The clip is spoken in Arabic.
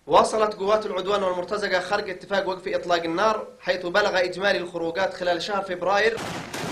واصلت قوات العدوان والمرتزقة خرق اتفاق وقف إطلاق النار، حيث بلغ إجمالي الخروقات خلال شهر فبراير